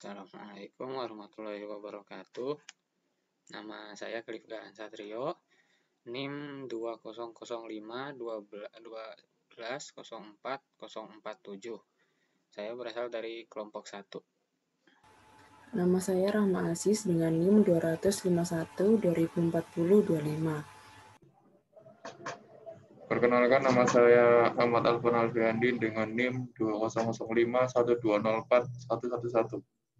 Assalamualaikum warahmatullahi wabarakatuh. Nama saya Cliff Gahan Satrio, NIM 2005-12-04-047. Saya berasal dari kelompok 1. Nama saya Rahma Aziz dengan NIM 251-2040-25. Perkenalkan, nama saya Ahmad Alfan Alfiandi dengan NIM 2005-1204-111.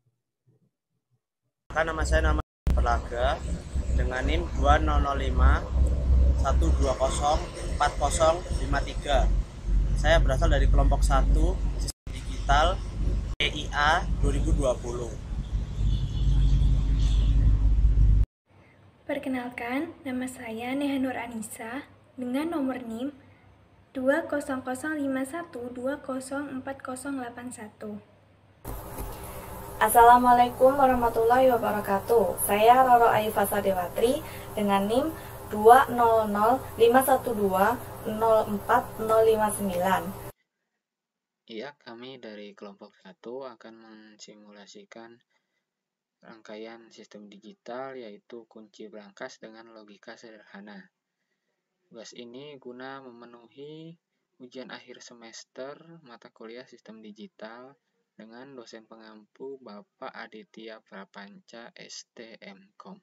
Nama saya Perlaga dengan NIM 2005-120-4053. Saya berasal dari kelompok 1 Sistem Digital PIA 2020. Perkenalkan, nama saya Neha Nur Anissa dengan nomor NIM 20051204081. Assalamualaikum warahmatullahi wabarakatuh. Saya Roro Aifasa Dewatri dengan NIM 2005120404059. Iya, kami dari kelompok 1 akan mensimulasikan rangkaian sistem digital, yaitu kunci brankas dengan logika sederhana. Tugas ini guna memenuhi ujian akhir semester mata kuliah sistem digital dengan dosen pengampu Bapak Aditya Prapanca STMkom.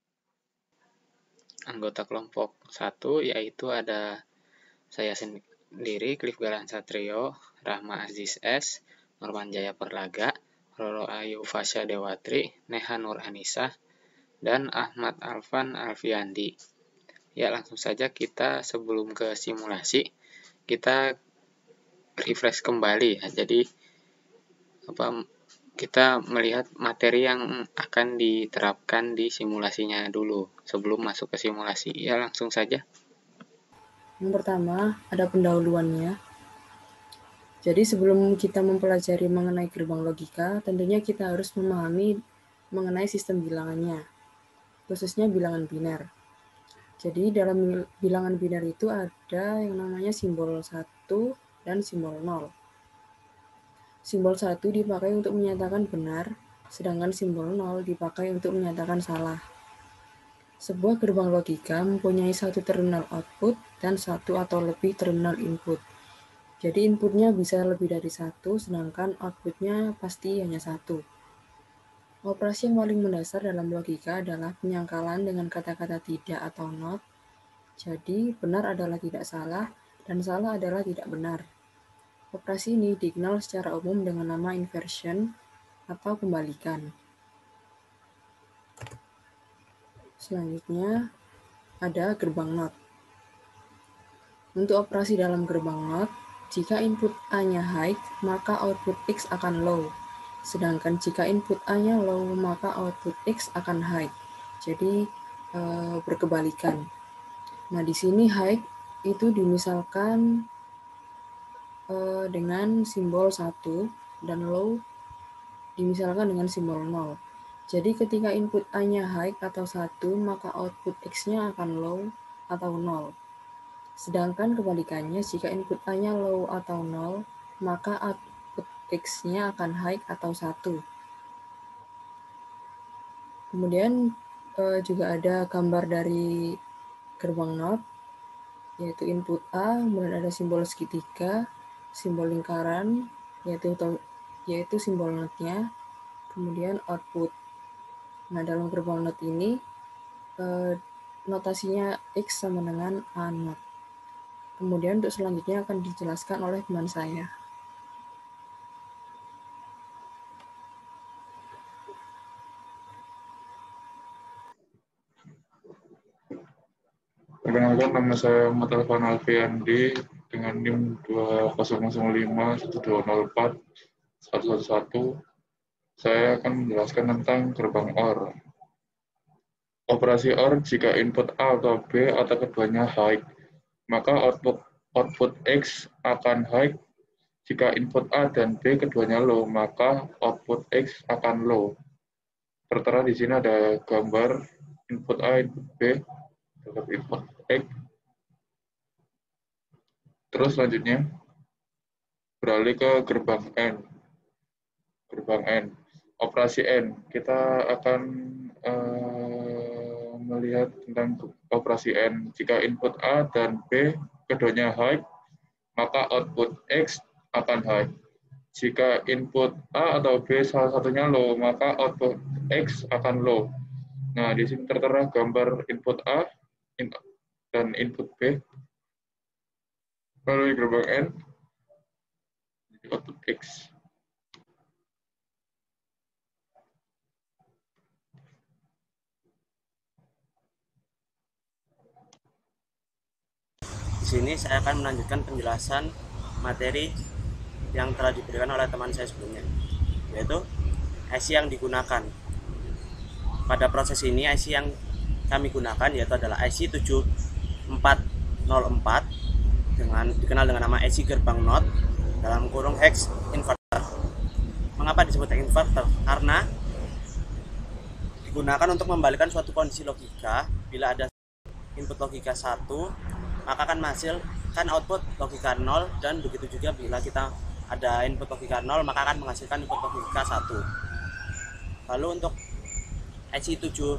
Anggota kelompok 1 yaitu ada saya sendiri, Cliff Gahan Satrio, Rahma Aziz S, Norman Jaya Perlaga, Roro Ayu Fasya Dewatri, Neha Nur Anissa, dan Ahmad Alfan Alfiandi. Ya, langsung saja kita sebelum ke simulasi, kita refresh kembali ya. Jadi kita melihat materi yang akan diterapkan di simulasinya dulu sebelum masuk ke simulasi. Ya, langsung saja. Yang pertama, ada pendahuluannya. Jadi sebelum kita mempelajari mengenai gerbang logika, tentunya kita harus memahami mengenai sistem bilangannya, khususnya bilangan biner. Jadi dalam bilangan biner itu ada yang namanya simbol 1 dan simbol 0. Simbol 1 dipakai untuk menyatakan benar, sedangkan simbol 0 dipakai untuk menyatakan salah. Sebuah gerbang logika mempunyai satu terminal output dan satu atau lebih terminal input. Jadi inputnya bisa lebih dari satu, sedangkan outputnya pasti hanya satu. Operasi yang paling mendasar dalam logika adalah penyangkalan dengan kata-kata tidak atau not. Jadi benar adalah tidak salah, dan salah adalah tidak benar. Operasi ini dikenal secara umum dengan nama inversion atau kembalikan. Selanjutnya ada gerbang not. Untuk operasi dalam gerbang not, jika input A-nya high, maka output X akan low. Sedangkan jika input A-nya low, maka output X akan high. Jadi berkebalikan. Nah, di sini high itu dimisalkan dengan simbol 1 dan low dimisalkan dengan simbol 0. Jadi ketika input A-nya high atau 1, maka output X-nya akan low atau 0. Sedangkan kebalikannya, jika input A-nya low atau 0, maka output X-nya akan high atau 1. Kemudian juga ada gambar dari gerbang not, yaitu input A, kemudian ada simbol segitiga, simbol lingkaran, yaitu simbol not-nya, kemudian output. Nah, dalam gerbang not ini, notasinya X sama dengan A not. Kemudian untuk selanjutnya akan dijelaskan oleh teman saya. Perkenalkan, nama saya Ahmad Alfan Alfiandi dengan NIM 2005-1204-111. Saya akan menjelaskan tentang gerbang OR. Operasi OR jika input A atau B atau keduanya high, maka output X akan high. Jika input A dan B keduanya low, maka output X akan low. Tertera di sini ada gambar input A, input B, terhadap input X. Terus selanjutnya beralih ke gerbang N. Gerbang N. operasi N. Kita akan melihat tentang operasi N. Jika input A dan B keduanya high, maka output X akan high. Jika input A atau B salah satunya low, maka output X akan low. Nah, di sini tertera gambar input A dan input B. Lalu gerbang N, output X. Di sini saya akan melanjutkan penjelasan materi yang telah diberikan oleh teman saya sebelumnya, yaitu IC yang digunakan. Pada proses ini IC yang kami gunakan yaitu adalah IC 7404 dikenal dengan nama IC gerbang NOT dalam kurung hex inverter. Mengapa disebut inverter? Karena digunakan untuk membalikan suatu kondisi logika. Bila ada input logika 1, maka akan menghasilkan output logika 0, dan begitu juga bila kita ada input logika 0, maka akan menghasilkan input logika 1. Lalu untuk IC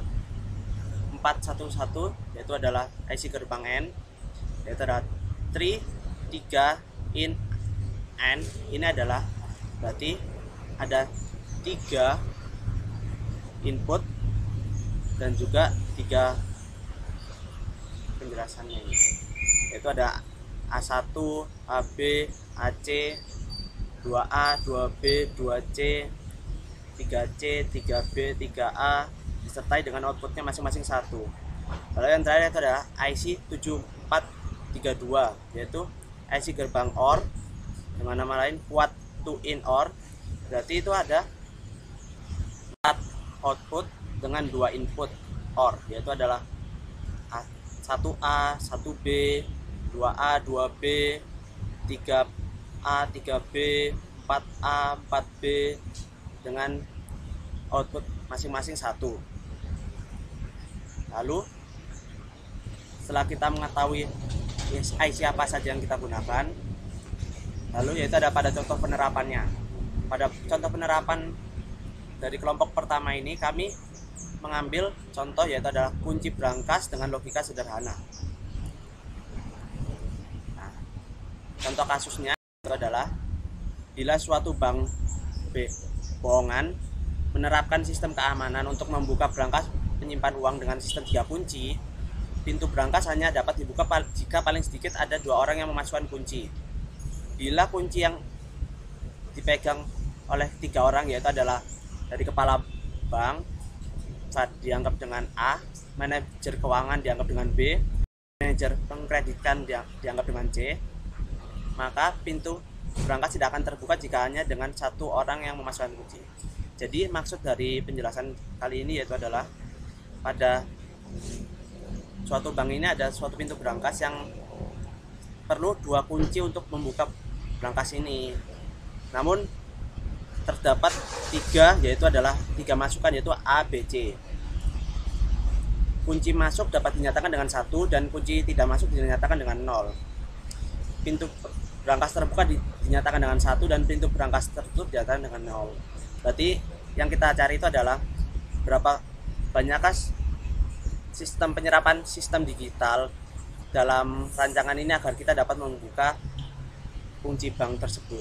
7411 yaitu adalah IC gerbang N, yaitu adalah 3 in N. Ini adalah berarti ada 3 input dan juga 3 penjelasannya ini, yaitu ada A1, AB, AC, 2A, 2B, 2C, 3C, 3B, 3A, disertai dengan outputnya masing-masing 1. Lalu yang terakhir itu adalah IC 7432, yaitu IC gerbang OR dengan nama lain quad 2 in OR. Berarti itu ada 4 output dengan 2 input OR, yaitu adalah 1A, 1B, 2A, 2B, 3A, 3B, 4A, 4B dengan output masing-masing 1. Lalu setelah kita mengetahui IC apa saja yang kita gunakan, lalu yaitu ada pada contoh penerapannya. Pada contoh penerapan dari kelompok pertama ini kami mengambil contoh yaitu adalah kunci brankas dengan logika sederhana. Nah, contoh kasusnya itu adalah bila suatu bank bohongan menerapkan sistem keamanan untuk membuka brankas penyimpan uang dengan sistem 3 kunci, pintu brankas hanya dapat dibuka jika paling sedikit ada 2 orang yang memasukkan kunci. Bila kunci yang dipegang oleh 3 orang yaitu adalah dari kepala bank dianggap dengan A, manajer keuangan dianggap dengan B, manajer pengkreditan dianggap dengan C, maka pintu brankas tidak akan terbuka jika hanya dengan 1 orang yang memasukkan kunci. Jadi maksud dari penjelasan kali ini yaitu adalah pada suatu bank ini ada suatu pintu brankas yang perlu 2 kunci untuk membuka brankas ini. Namun terdapat 3 yaitu adalah 3 masukan yaitu A, B, C. Kunci masuk dapat dinyatakan dengan 1 dan kunci tidak masuk dinyatakan dengan 0. Pintu brankas terbuka dinyatakan dengan 1 dan pintu brankas tertutup dinyatakan dengan 0. Berarti yang kita cari itu adalah berapa banyakkah sistem penyerapan sistem digital dalam rancangan ini agar kita dapat membuka kunci bank tersebut.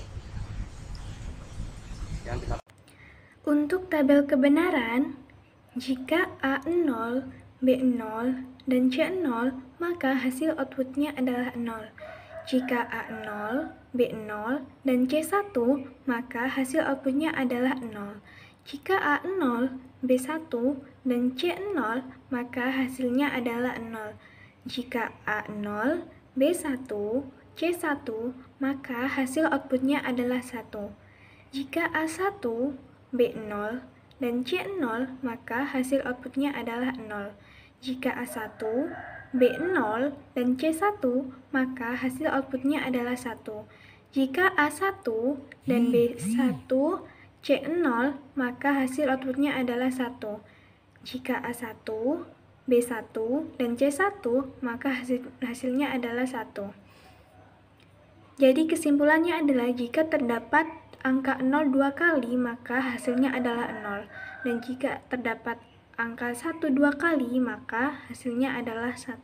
Untuk tabel kebenaran, jika A0, B0, dan C0, maka hasil outputnya adalah 0. Jika A0, B0, dan C1, maka hasil outputnya adalah 0. Jika A0, B1, dan C0, maka hasilnya adalah 0. Jika A0, B1, C1, maka hasil outputnya adalah 1. Jika A1, B0, dan C0, maka hasil outputnya adalah 0. Jika A1, B0, dan C1, maka hasil outputnya adalah 1. Jika A1 dan B1, C0, maka hasil outputnya adalah 1. Jika A1, B1, dan C1, maka hasilnya adalah 1. Jadi kesimpulannya adalah jika terdapat angka 0 2 kali, maka hasilnya adalah 0. Dan jika terdapat angka 1 2 kali, maka hasilnya adalah 1.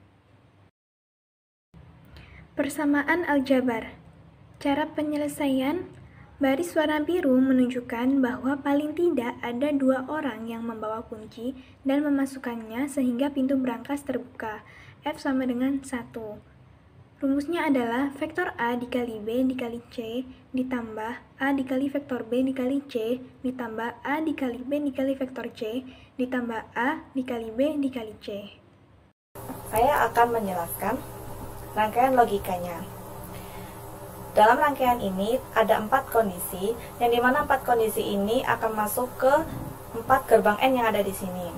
Persamaan aljabar. Cara penyelesaian. Baris warna biru menunjukkan bahwa paling tidak ada 2 orang yang membawa kunci dan memasukkannya sehingga pintu berangkas terbuka. F sama dengan 1. Rumusnya adalah vektor A dikali B dikali C ditambah A dikali vektor B dikali C ditambah A dikali B dikali vektor C ditambah A dikali B dikali C. Saya akan menjelaskan rangkaian logikanya. Dalam rangkaian ini ada 4 kondisi, yang dimana 4 kondisi ini akan masuk ke 4 gerbang N yang ada di sini.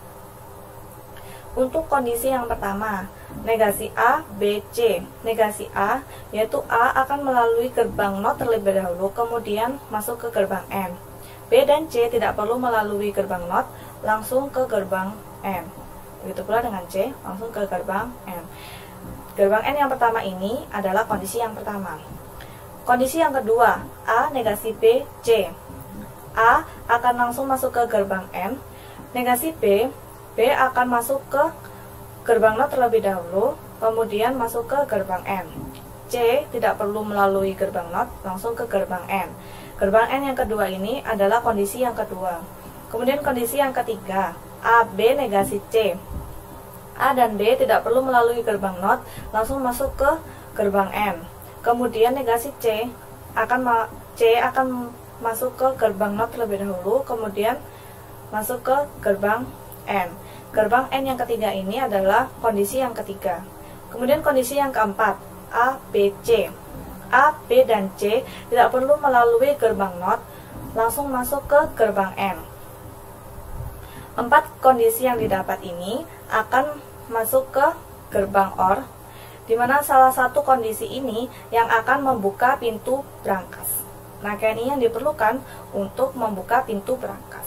Untuk kondisi yang pertama, negasi A, B, C. Negasi A, yaitu A akan melalui gerbang NOT terlebih dahulu, kemudian masuk ke gerbang N. B dan C tidak perlu melalui gerbang NOT, langsung ke gerbang N. Begitu pula dengan C, langsung ke gerbang N. Gerbang N yang pertama ini adalah kondisi yang pertama. Kondisi yang kedua, A negasi B, C. A akan langsung masuk ke gerbang N. Negasi B, B akan masuk ke gerbang NOT terlebih dahulu, kemudian masuk ke gerbang N. C tidak perlu melalui gerbang NOT, langsung ke gerbang N. Gerbang N yang kedua ini adalah kondisi yang kedua. Kemudian kondisi yang ketiga, A, B negasi C. A dan B tidak perlu melalui gerbang NOT, langsung masuk ke gerbang N. Kemudian negasi C akan masuk ke gerbang NOT terlebih dahulu, kemudian masuk ke gerbang N. Gerbang N yang ketiga ini adalah kondisi yang ketiga. Kemudian kondisi yang keempat, A, B, C. A, B, dan C tidak perlu melalui gerbang NOT, langsung masuk ke gerbang N. 4 kondisi yang didapat ini akan masuk ke gerbang OR, di mana salah satu kondisi ini yang akan membuka pintu berangkas. Rangkaian ini yang diperlukan untuk membuka pintu berangkas.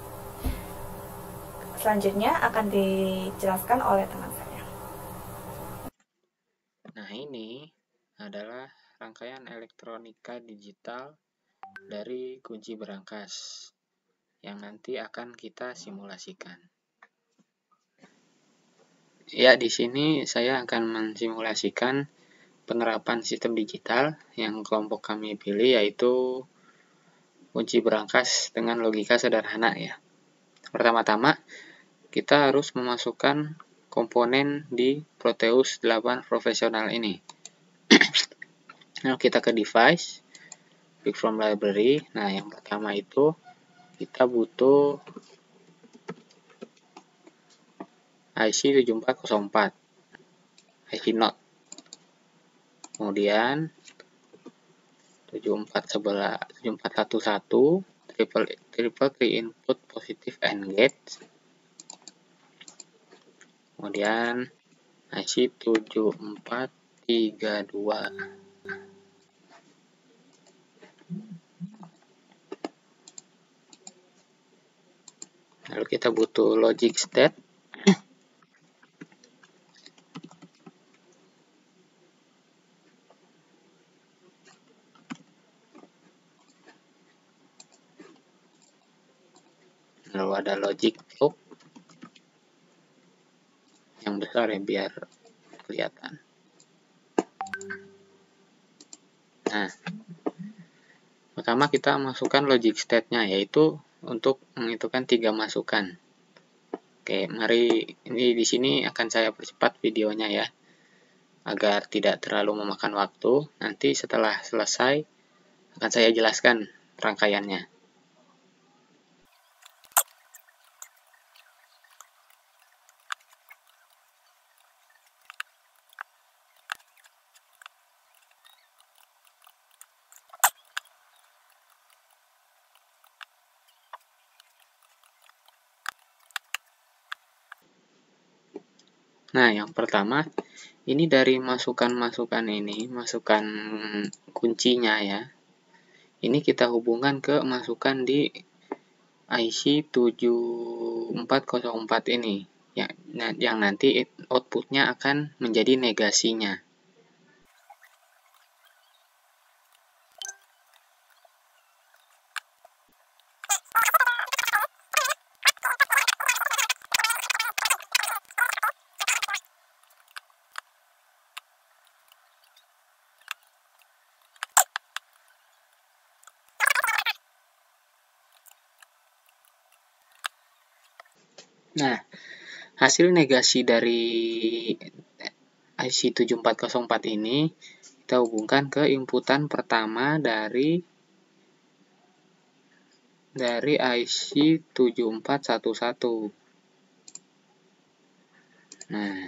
Selanjutnya akan dijelaskan oleh teman saya. Nah, ini adalah rangkaian elektronika digital dari kunci berangkas yang nanti akan kita simulasikan. Ya, di sini saya akan mensimulasikan penerapan sistem digital yang kelompok kami pilih, yaitu kunci berangkas dengan logika sederhana ya. Pertama-tama, kita harus memasukkan komponen di Proteus 8 profesional ini. Nah, kita ke device, pick from library. Nah, yang pertama itu kita butuh IC 7404, IC NOT. Kemudian 7411, triple 3 input positive AND gate. Kemudian IC 7432. Lalu kita butuh logic state. Lalu ada logic loop yang besar ya biar kelihatan. Nah, pertama kita masukkan logic state-nya, yaitu untuk menghitungkan 3 masukan. Oke, mari ini di sini akan saya percepat videonya ya, agar tidak terlalu memakan waktu. Nanti setelah selesai akan saya jelaskan rangkaiannya. Nah, yang pertama, ini dari masukan-masukan ini, masukan kuncinya ya. Ini kita hubungkan ke masukan di IC 7404 ini, yang nanti outputnya akan menjadi negasinya. Nah, hasil negasi dari IC 7404 ini kita hubungkan ke inputan pertama dari IC 7411. Nah,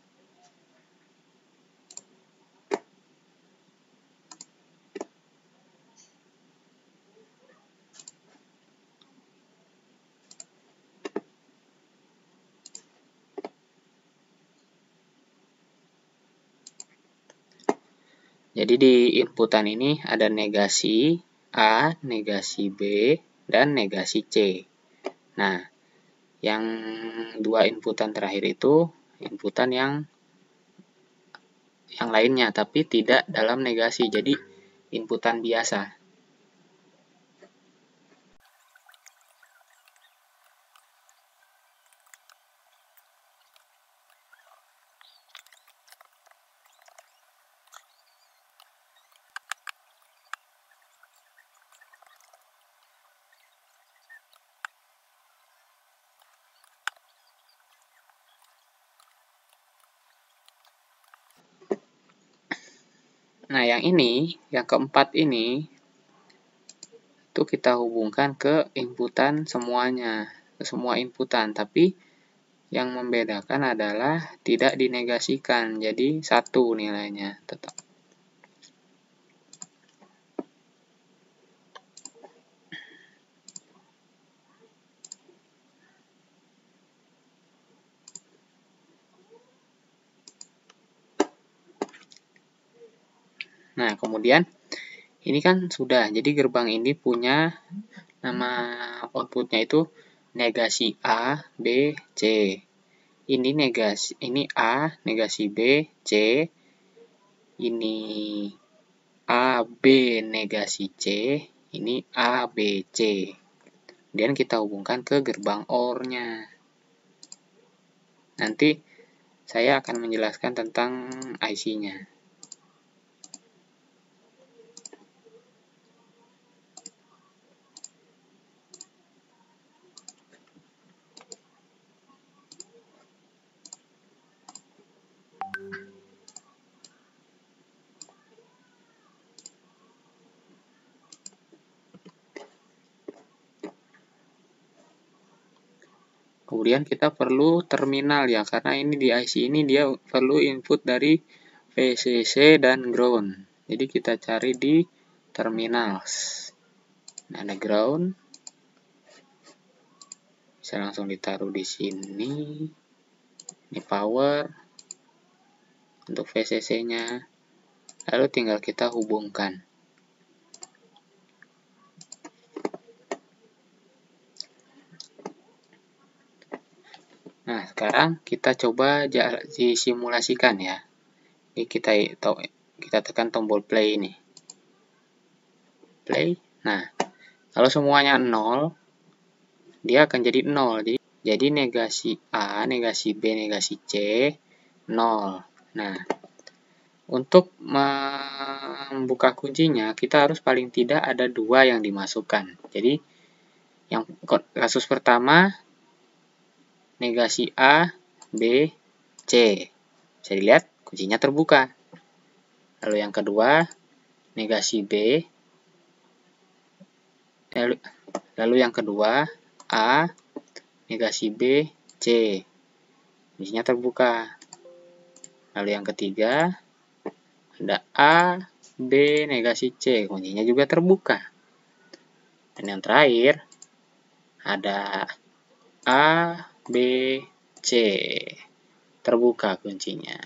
jadi di inputan ini ada negasi A, negasi B, dan negasi C. Nah, yang dua inputan terakhir itu inputan yang lainnya, tapi tidak dalam negasi, jadi inputan biasa. Nah, yang ini, yang keempat ini, itu kita hubungkan ke inputan semuanya, ke semua inputan. Tapi yang membedakan adalah tidak dinegasikan, jadi 1 nilainya tetap. Nah, kemudian ini kan sudah, jadi gerbang ini punya nama outputnya itu negasi A, B, C. Ini negasi, ini A, negasi B, C. Ini A, B, negasi C. Ini A, B, C. Kemudian kita hubungkan ke gerbang OR-nya. Nanti saya akan menjelaskan tentang IC-nya. Kemudian kita perlu terminal ya, karena ini di IC ini dia perlu input dari VCC dan ground. Jadi kita cari di terminals. Nah, ada ground. Bisa langsung ditaruh di sini. Ini power untuk VCC-nya. Lalu tinggal kita hubungkan. Nah, sekarang kita coba disimulasikan ya. Ini kita tekan tombol play ini. Play. Nah, kalau semuanya 0, dia akan jadi 0. Jadi negasi A, negasi B, negasi C, 0. Nah, untuk membuka kuncinya, kita harus paling tidak ada 2 yang dimasukkan. Jadi, yang kasus pertama, negasi A, B, C. Bisa dilihat, kuncinya terbuka. Lalu yang kedua, negasi B. Lalu yang kedua, A, negasi B, C. Kuncinya terbuka. Lalu yang ketiga, ada A, B, negasi C. Kuncinya juga terbuka. Dan yang terakhir, ada A, B, C. Terbuka kuncinya.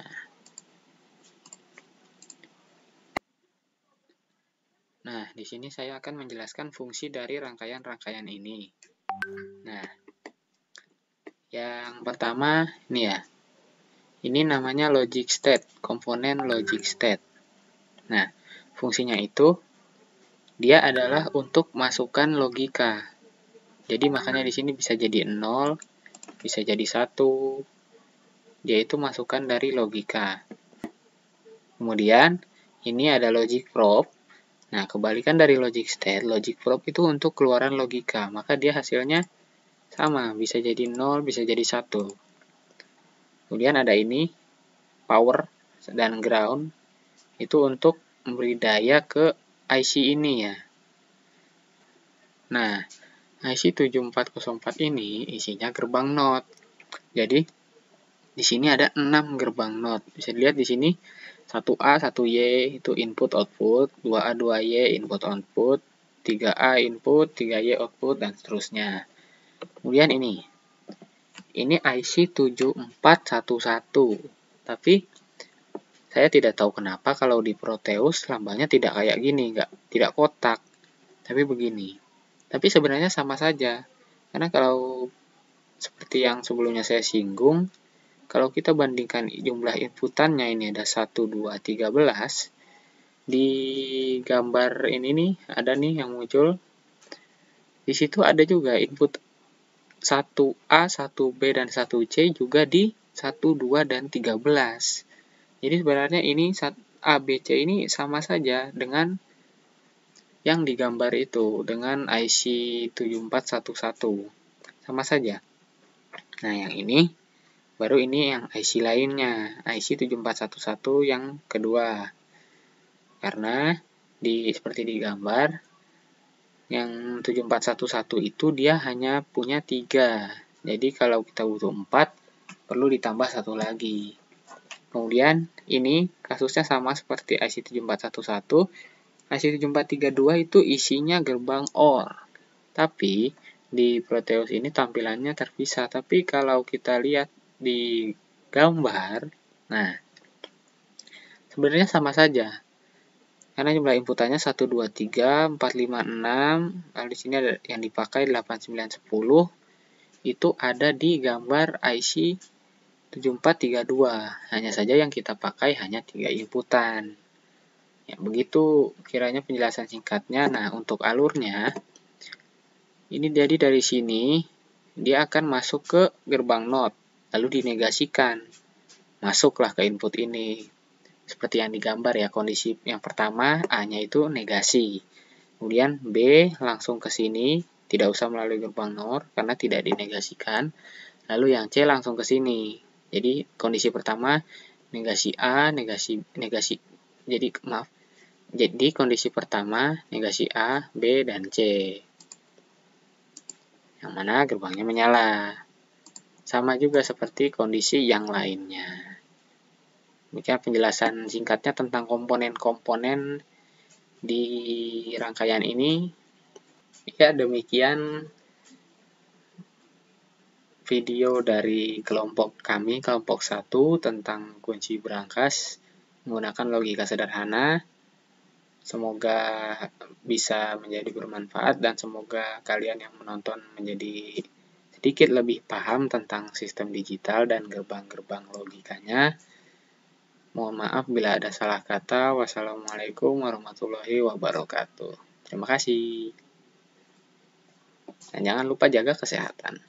Nah, di sini saya akan menjelaskan fungsi dari rangkaian-rangkaian ini. Nah, yang pertama ini ya. Ini namanya logic state, komponen logic state. Nah, fungsinya itu dia adalah untuk masukkan logika. Jadi makanya di sini bisa jadi 0, bisa jadi 1. Dia itu masukan dari logika. Kemudian ini ada logic probe. Nah, kebalikan dari logic state, logic probe itu untuk keluaran logika. Maka dia hasilnya 1 sama, bisa jadi 0, bisa jadi 1. Kemudian ada ini, power dan ground, itu untuk memberi daya ke IC ini ya. Nah, IC 7404 ini isinya gerbang NOT. Jadi, di sini ada 6 gerbang NOT. Bisa dilihat di sini 1A, 1Y itu input output, 2A, 2Y input output, 3A input, 3Y output, dan seterusnya. Kemudian ini IC 7411. Tapi saya tidak tahu kenapa kalau di Proteus lambangnya tidak kayak gini, tidak kotak, tapi begini. Tapi sebenarnya sama saja, karena kalau seperti yang sebelumnya saya singgung, kalau kita bandingkan jumlah inputannya ini ada 1, 2, 13, di gambar ini nih, ada nih yang muncul. Di situ ada juga input 1A, 1B, dan 1C juga di 1, 2, dan 13. Jadi sebenarnya ini A, B, C ini sama saja dengan yang digambar itu, dengan IC 7411. Sama saja. Nah, yang ini, baru ini yang IC lainnya, IC 7411 yang kedua. Karena seperti di gambar, yang 7411 itu dia hanya punya 3. Jadi kalau kita butuh 4, perlu ditambah 1 lagi. Kemudian ini kasusnya sama seperti IC 7411. IC 7432 itu isinya gerbang OR. Tapi di Proteus ini tampilannya terpisah. Tapi kalau kita lihat di gambar, nah sebenarnya sama saja. Karena jumlah inputannya 1, 2, 3, 4, 5, 6. Lalu di sini ada yang dipakai 8, 9, 10. Itu ada di gambar IC 7432. Hanya saja yang kita pakai hanya 3 inputan. Ya, begitu kiranya penjelasan singkatnya. Nah, untuk alurnya, ini jadi dari sini, dia akan masuk ke gerbang NOT, lalu dinegasikan. Masuklah ke input ini. Seperti yang digambar ya, kondisi yang pertama, A-nya itu negasi. Kemudian B langsung ke sini, tidak usah melalui gerbang NOR, karena tidak dinegasikan. Lalu yang C langsung ke sini. Jadi, kondisi pertama, negasi A, jadi kondisi pertama, negasi A, B, dan C. Yang mana gerbangnya menyala. Sama juga seperti kondisi yang lainnya. Demikian penjelasan singkatnya tentang komponen-komponen di rangkaian ini. Ya, demikian video dari kelompok kami, kelompok 1, tentang kunci berangkas menggunakan logika sederhana. Semoga bisa menjadi bermanfaat dan semoga kalian yang menonton menjadi sedikit lebih paham tentang sistem digital dan gerbang-gerbang logikanya. Mohon maaf bila ada salah kata. Wassalamualaikum warahmatullahi wabarakatuh. Terima kasih. Dan jangan lupa jaga kesehatan.